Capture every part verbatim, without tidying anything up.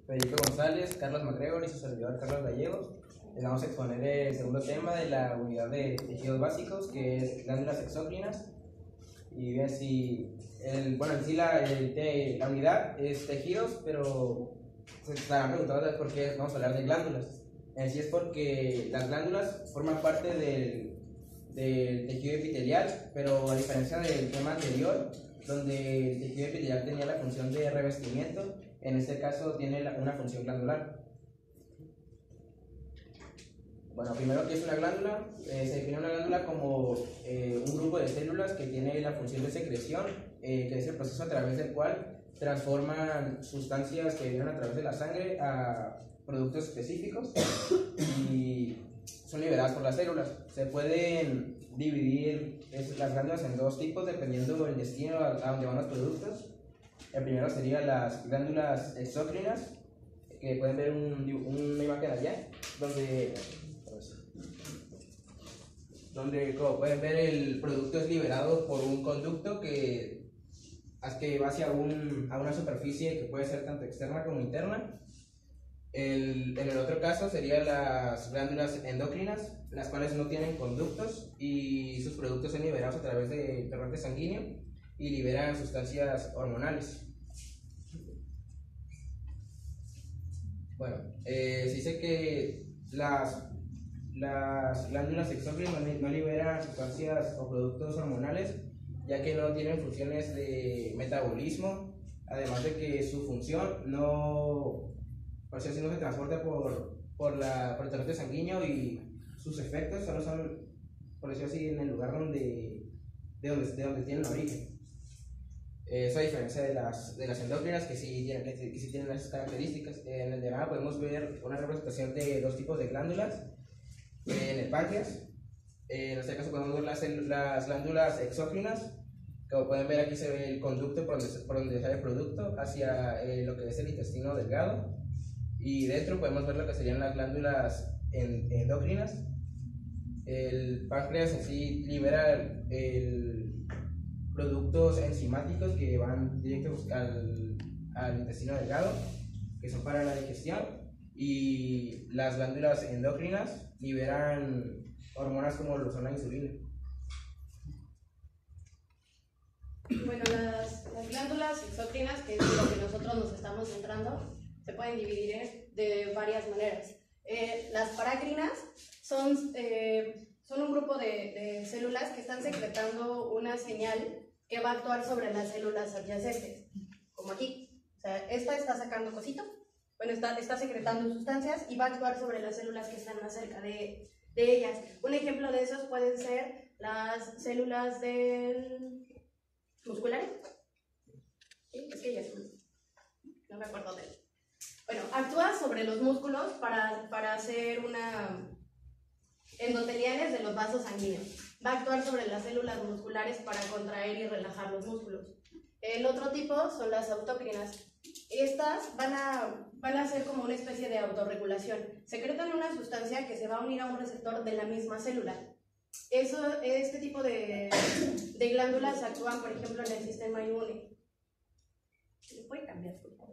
Federico González, Carlos MacGregor y su servidor Carlos Gallegos. Les vamos a exponer el segundo tema de la unidad de tejidos básicos, que es glándulas exócrinas. Y bien, si el, bueno, en sí la, el te, la unidad es tejidos, pero se estarán preguntando por qué vamos a hablar de glándulas. En sí es porque las glándulas forman parte del, del tejido epitelial, pero a diferencia del tema anterior, donde el tejido epitelial tenía la función de revestimiento, en este caso tiene la, una función glandular. Bueno, primero, ¿qué es una glándula? Eh, se define una glándula como eh, un grupo de células que tiene la función de secreción, eh, que es el proceso a través del cual transforman sustancias que vienen a través de la sangre a productos específicos y son liberadas por las células. Se pueden dividir es, las glándulas en dos tipos dependiendo del destino a, a donde van los productos. El primero sería las glándulas exócrinas, que pueden ver un, una imagen allá, donde, donde como pueden ver el producto es liberado por un conducto que, que va hacia un, a una superficie que puede ser tanto externa como interna. El, en el otro caso serían las glándulas endocrinas, las cuales no tienen conductos y sus productos son liberados a través del torrente sanguíneo y liberan sustancias hormonales. Bueno, eh, se dice que las, las glándulas exócrinas no, no liberan sustancias o productos hormonales, ya que no tienen funciones de metabolismo, además de que su función no, por si no se transporta por, por, la, por el torrente sanguíneo y sus efectos solo son, por decirlo así, en el lugar donde, de, donde, de donde tienen origen. Eso a diferencia de las, de las endócrinas, que sí tienen, que, que sí tienen esas características. En el diagrama podemos ver una representación de dos tipos de glándulas. En el páncreas, en este caso podemos ver las, las glándulas exócrinas. Como pueden ver, aquí se ve el conducto por donde, por donde sale el producto hacia eh, lo que es el intestino delgado. Y dentro podemos ver lo que serían las glándulas endocrinas. El páncreas en sí libera el, el productos enzimáticos que van directos al, al intestino delgado, que son para la digestión, y las glándulas endocrinas liberan hormonas como lo son la insulina. Bueno, las, las glándulas exócrinas, que es lo que nosotros nos estamos centrando, se pueden dividir de varias maneras. Eh, las parácrinas son, eh, son un grupo de, de células que están secretando una señal que va a actuar sobre las células adyacentes, como aquí. O sea, esta está sacando cositos, bueno, está, está secretando sustancias y va a actuar sobre las células que están más cerca de, de ellas. Un ejemplo de esos pueden ser las células del musculares. ¿Sí? Es que ya es no me acuerdo de él. Bueno, actúa sobre los músculos para, para hacer una endoteliales de los vasos sanguíneos. Va a actuar sobre las células musculares para contraer y relajar los músculos. El otro tipo son las autócrinas. Estas van a, van a ser como una especie de autorregulación. Secretan una sustancia que se va a unir a un receptor de la misma célula. Eso, este tipo de, de glándulas actúan, por ejemplo, en el sistema inmune. ¿Se puede cambiar, por favor?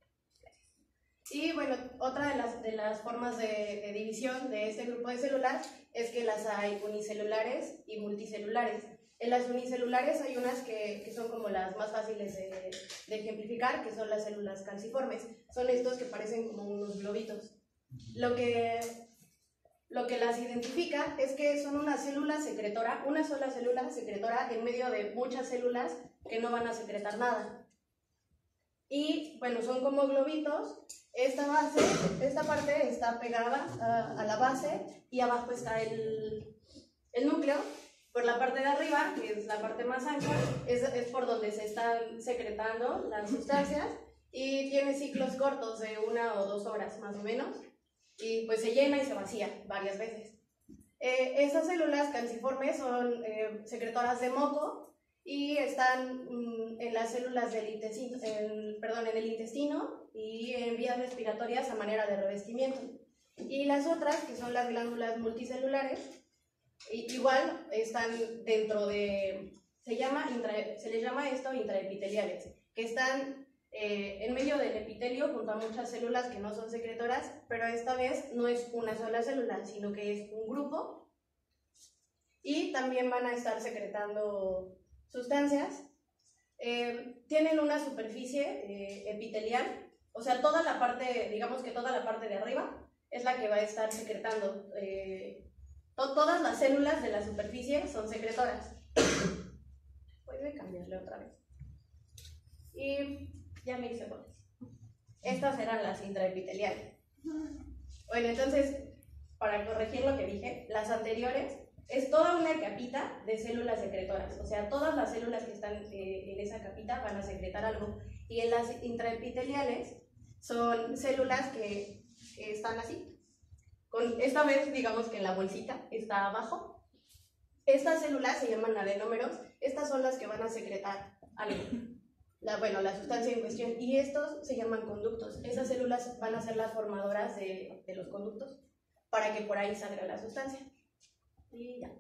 Y bueno, otra de las, de las formas de, de división de este grupo de células es que las hay unicelulares y multicelulares. En las unicelulares hay unas que, que son como las más fáciles de, de ejemplificar, que son las células calciformes. Son estos que parecen como unos globitos. Lo que, lo que las identifica es que son una célula secretora, una sola célula secretora en medio de muchas células que no van a secretar nada. Y bueno, son como globitos. Esta base, esta parte está pegada a, a la base y abajo está el, el núcleo. Por la parte de arriba, que es la parte más ancha, es, es por donde se están secretando las sustancias y tiene ciclos cortos de una o dos horas más o menos y pues se llena y se vacía varias veces. Eh, esas células calciformes son eh, secretoras de moco y están mm, en las células del intestino, en, perdón, en el intestino y en vías respiratorias a manera de revestimiento. Y las otras, que son las glándulas multicelulares, igual están dentro de, se, llama intra, se les llama esto intraepiteliales, que están eh, en medio del epitelio junto a muchas células que no son secretoras, pero esta vez no es una sola célula, sino que es un grupo, y también van a estar secretando sustancias. Eh, tienen una superficie eh, epitelial, o sea, toda la parte, digamos que toda la parte de arriba es la que va a estar secretando. Eh, to todas las células de la superficie son secretoras. Puede cambiarle otra vez. Y ya me hice bolas. Estas eran las intraepiteliales. Bueno, entonces, para corregir lo que dije, las anteriores es toda una capita de células secretoras. O sea, todas las células que están eh, en esa capita van a secretar algo. Y en las intraepiteliales son células que, que están así. Con, esta vez, digamos que en la bolsita está abajo. Estas células se llaman adenómeros. Estas son las que van a secretar algo. La, bueno, la sustancia en cuestión. Y estos se llaman conductos. Esas células van a ser las formadoras de, de los conductos para que por ahí salga la sustancia. Y ya.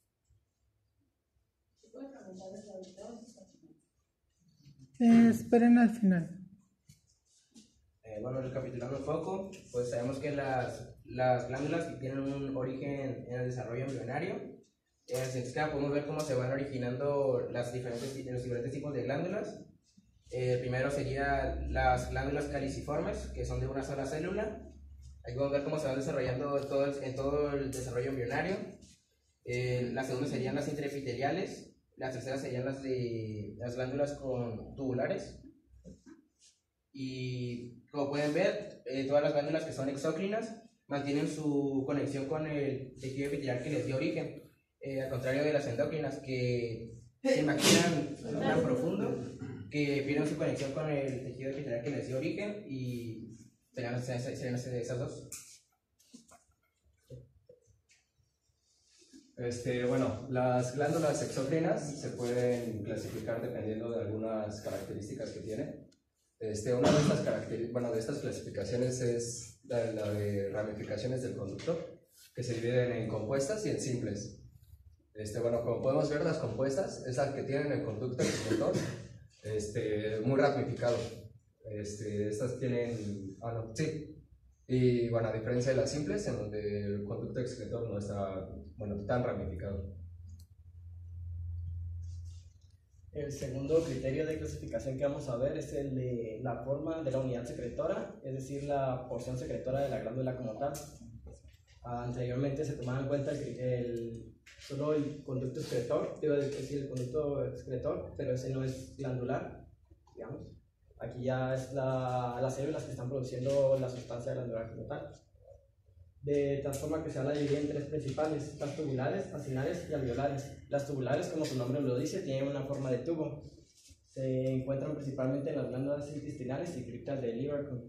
¿Se puede preguntar esto ahorita o está final? Eh, esperen al final. Eh, bueno, recapitulando un poco, pues sabemos que las, las glándulas tienen un origen en el desarrollo embrionario. En el siguiente esquema podemos ver cómo se van originando las diferentes, los diferentes tipos de glándulas. Eh, el primero sería las glándulas caliciformes, que son de una sola célula. Aquí podemos ver cómo se van desarrollando todo el, en todo el desarrollo embrionario. Eh, la segunda serían las intraepiteliales. Las terceras serían las de las glándulas con tubulares. Y como pueden ver, eh, todas las glándulas que son exócrinas mantienen su conexión con el tejido epitelial que les dio origen, eh, al contrario de las endócrinas, que se imaginan tan profundo que pierden su conexión con el tejido epitelial que les dio origen, y serían, serían esas dos. Este, bueno, las glándulas exócrinas se pueden clasificar dependiendo de algunas características que tienen. Este, una de estas, caracter bueno, de estas clasificaciones es la, la de ramificaciones del conducto, que se dividen en compuestas y en simples. Este, bueno, como podemos ver, las compuestas es la que tienen el conducto excretor este, muy ramificado. Este, estas tienen, ah, no, sí. Y bueno, a diferencia de las simples, en donde el conducto excretor no está, bueno, tan ramificado. El segundo criterio de clasificación que vamos a ver es el de la forma de la unidad secretora, es decir, la porción secretora de la glándula como tal. Anteriormente se tomaba en cuenta el, el, solo el conducto excretor, debo decir el conducto excretor, pero ese no es glandular, digamos. Aquí ya es la, las células que están produciendo la sustancia glandular como tal. De tal forma que se habla de dividir en tres principales: las tubulares, acinales y alveolares. Las tubulares, como su nombre lo dice, tienen una forma de tubo. Se encuentran principalmente en las glándulas intestinales y criptas de Lieberkühn.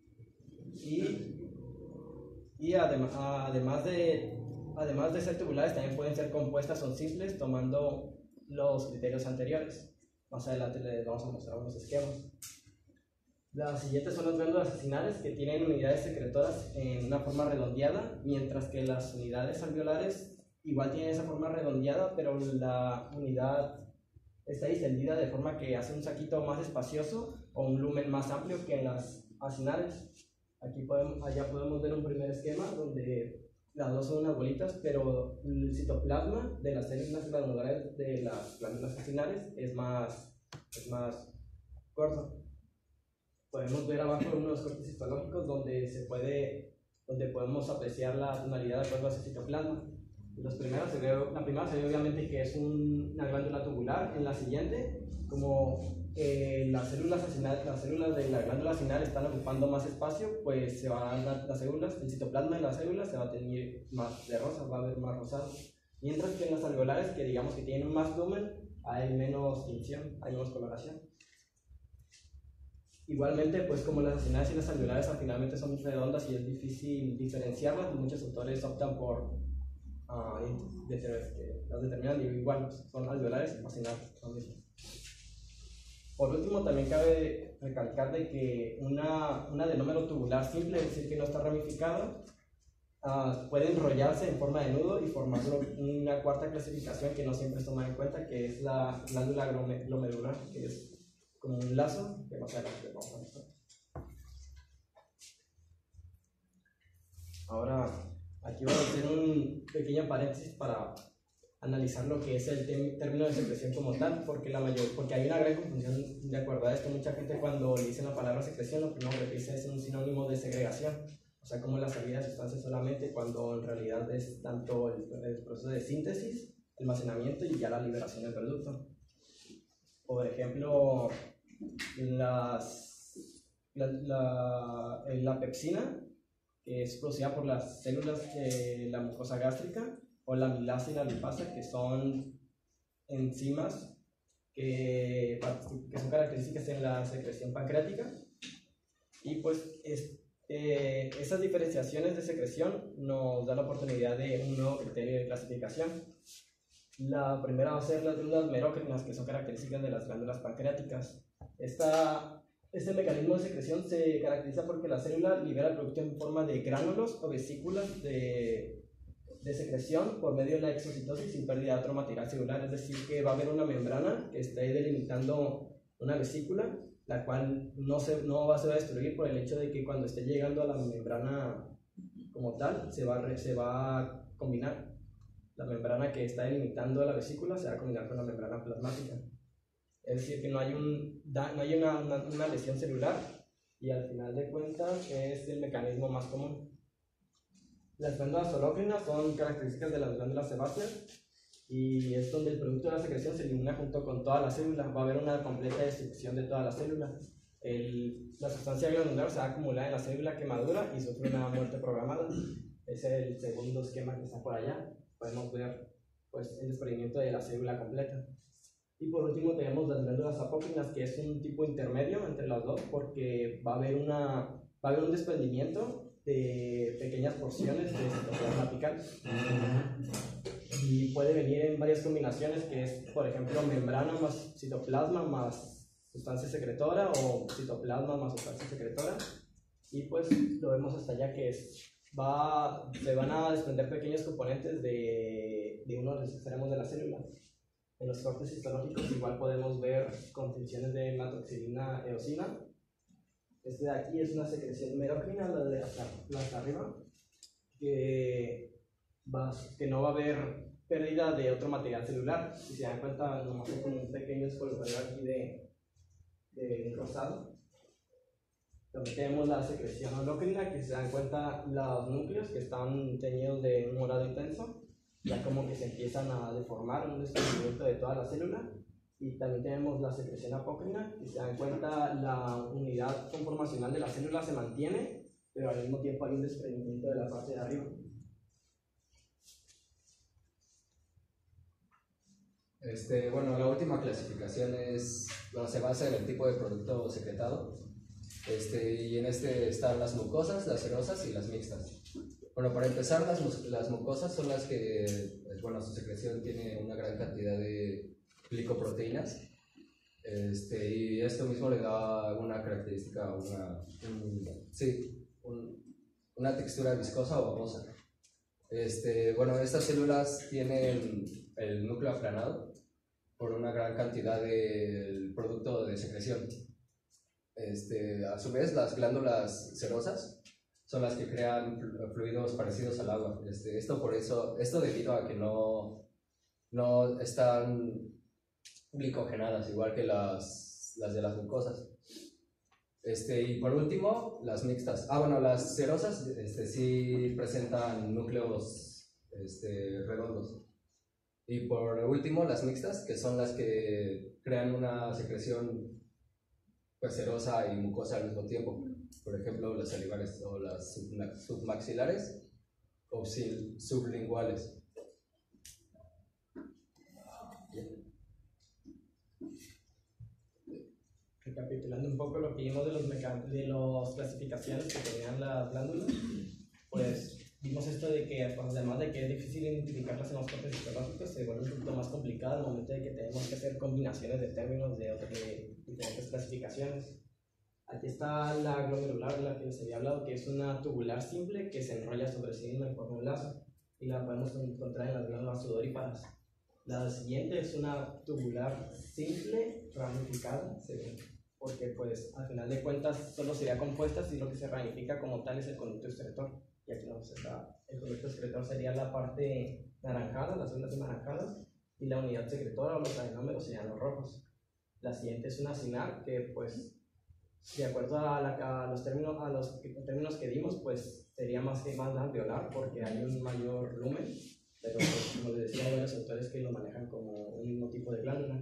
Y, y adem además, de, además de ser tubulares, también pueden ser compuestas o simples, tomando los criterios anteriores. Más adelante les vamos a mostrar unos esquemas. Las siguientes son las glándulas acinales, que tienen unidades secretoras en una forma redondeada, mientras que las unidades alveolares igual tienen esa forma redondeada, pero la unidad está distendida de forma que hace un saquito más espacioso o un lumen más amplio que en las acinales. Aquí podemos, allá podemos ver un primer esquema donde las dos son unas bolitas, pero el citoplasma de las células glandulares de las glándulas acinales es más, es más corto. Podemos ver abajo unos cortes histológicos donde, se puede, donde podemos apreciar la tonalidad de acuerdo a ese citoplasma. Los primeros se ve, la primera se ve obviamente que es un, una glándula tubular. En la siguiente, como eh, las, células acinales, las células de la glándula acinal están ocupando más espacio, pues se van a, las células, el citoplasma de las células se va a tener más de rosa, va a haber más rosado. Mientras que en las alveolares, que digamos que tienen más lumen, hay menos tinción, hay menos coloración. Igualmente, pues como las acinales y las alveolares finalmente son redondas y es difícil diferenciarlas, muchos autores optan por uh, deter las determinan igual, son alveolares o acinales. Por último, también cabe recalcar de que una, un adenómero tubular simple, es decir, que no está ramificado, uh, puede enrollarse en forma de nudo y formar una cuarta clasificación que no siempre se toma en cuenta, que es la glándula glomerular, que es como un lazo, que más adelante vamos a mostrar. Ahora, aquí voy a hacer un pequeño paréntesis para analizar lo que es el término de secreción como tal, porque, la mayor, porque hay una gran confusión de acuerdo a esto. Mucha gente cuando le dice la palabra secreción, lo primero que dice es un sinónimo de segregación, o sea, como la salida de sustancias solamente, cuando en realidad es tanto el, el proceso de síntesis, almacenamiento y ya la liberación del producto. Por ejemplo, las, la, la, la pepsina, que es producida por las células de la mucosa gástrica, o la amilasa y la lipasa, que son enzimas que, que son características en la secreción pancreática. Y pues es, eh, esas diferenciaciones de secreción nos dan la oportunidad de un nuevo criterio de clasificación. La primera va a ser las glándulas merócrinas, que son características de las glándulas pancreáticas. Esta, este mecanismo de secreción se caracteriza porque la célula libera el producto en forma de gránulos o vesículas de, de secreción por medio de la exocitosis sin pérdida de otro material celular. Es decir, que va a haber una membrana que esté delimitando una vesícula, la cual no, se, no va a ser a destruir por el hecho de que cuando esté llegando a la membrana como tal, se va, a, se va a combinar. La membrana que está delimitando la vesícula se va a combinar con la membrana plasmática. Es decir, que no hay, un, no hay una, una, una lesión celular, y al final de cuentas es el mecanismo más común. Las glándulas holócrinas son características de las glándulas sebáceas, y es donde el producto de la secreción se elimina junto con toda la célula. Va a haber una completa destrucción de toda la célula. El, la sustancia glandular se va a acumular en la célula que madura y sufre una muerte programada. Ese es el segundo esquema que está por allá. Podemos ver pues, el desprendimiento de la célula completa. Y por último tenemos las glándulas apócrinas, que es un tipo intermedio entre las dos, porque va a haber, una, va a haber un desprendimiento de pequeñas porciones de citoplasma apical. Y puede venir en varias combinaciones, que es, por ejemplo, membrana más citoplasma más sustancia secretora, o citoplasma más sustancia secretora. Y pues lo vemos hasta allá, que es, va, se van a desprender pequeños componentes de, de uno de los extremos de la célula. En los cortes histológicos igual podemos ver contenciones de hematoxilina eosina. Este de aquí es una secreción merocrina, la de hasta, la hasta arriba, que, va, que no va a haber pérdida de otro material celular. Si se dan cuenta, nomás hay como un pequeño escolorio aquí de, de rosado. También tenemos la secreción holócrina, que se dan cuenta los núcleos que están teñidos de un morado intenso, ya como que se empiezan a deformar, un desprendimiento de toda la célula. Y también tenemos la secreción apócrina, que se dan cuenta la unidad conformacional de la célula se mantiene, pero al mismo tiempo hay un desprendimiento de la parte de arriba. Este, bueno, la última clasificación es, bueno, se basa en el tipo de producto secretado. Este, y en este están las mucosas, las serosas y las mixtas. Bueno, para empezar, las, las mucosas son las que, bueno, su secreción tiene una gran cantidad de glicoproteínas, este, y esto mismo le da una característica, una, un, sí, un, una textura viscosa o babosa. Este, bueno, estas células tienen el núcleo aplanado por una gran cantidad de producto de secreción. Este, a su vez, las glándulas serosas son las que crean fluidos parecidos al agua. Este, esto, por eso, esto debido a que no, no están glicogenadas, igual que las, las de las mucosas. Este, y por último, las mixtas. Ah, bueno, las serosas este, sí presentan núcleos este, redondos. Y por último, las mixtas, que son las que crean una secreción pues, serosa y mucosa al mismo tiempo. Por ejemplo, las salivares o las submaxilares o sublinguales. Recapitulando un poco lo que vimos de los de las clasificaciones que tenían las glándulas, pues vimos esto de que, pues, además de que es difícil identificarlas en los cortes histológicos, se vuelve un poquito más complicado al momento de que tenemos que hacer combinaciones de términos de, de diferentes clasificaciones. Aquí está la glomerular de la que les había hablado, que es una tubular simple que se enrolla sobre sí misma en forma de un lazo, y la podemos encontrar en las glándulas sudoríparas. La siguiente es una tubular simple ramificada, se ve porque pues al final de cuentas solo sería compuesta si lo que se ramifica como tal es el conducto excretor. Y aquí no, está, el conducto excretor sería la parte naranjada, las células anaranjadas, y la unidad secretora o los adenómeros serían los rojos. La siguiente es una sinar que pues de acuerdo a, la, a, los, términos, a los términos que dimos pues sería más que más alveolar porque hay un mayor lumen, pero pues, como les decía hay varios autores que lo manejan como un mismo tipo de glándula.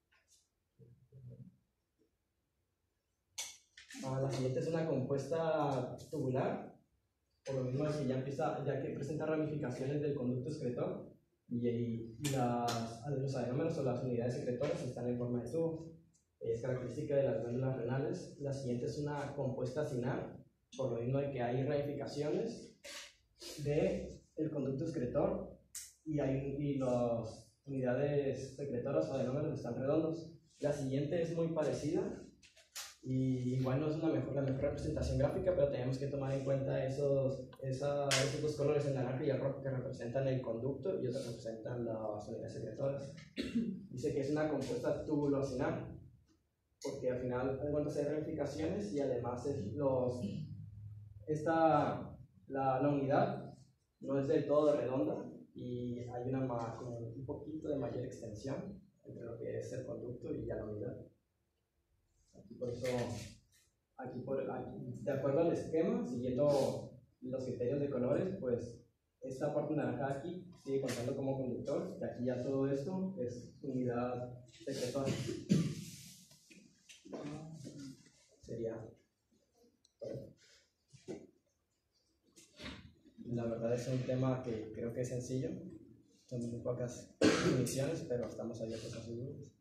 Ah, la siguiente es una compuesta tubular, por lo mismo que ya empieza, ya que presenta ramificaciones del conducto excretor y, y las, los adenómeros o las unidades secretoras están en forma de tubo. Es característica de las glándulas renales. La siguiente es una compuesta sinar, por lo mismo de que hay ramificaciones del conducto excretor y, hay, y las unidades secretoras o adenómeros están redondos. La siguiente es muy parecida y igual no es una mejor, la mejor representación gráfica, pero tenemos que tomar en cuenta esos, esa, esos dos colores, el naranja y el rojo, que representan el conducto y otros representan las unidades secretoras. Dice que es una compuesta tubulo-sinar porque al final hay cuantas hay ramificaciones y además es los, esta, la, la unidad no es del todo redonda y hay una, como un poquito de mayor extensión entre lo que es el conducto y ya la unidad. Aquí por eso, aquí por, aquí, de acuerdo al esquema, siguiendo los criterios de colores, pues esta parte naranja aquí sigue contando como conductor y aquí ya todo esto es unidad secretora. Sería todo. La verdad es un tema que creo que es sencillo, son muy pocas definiciones, pero estamos abiertos a sus dudas.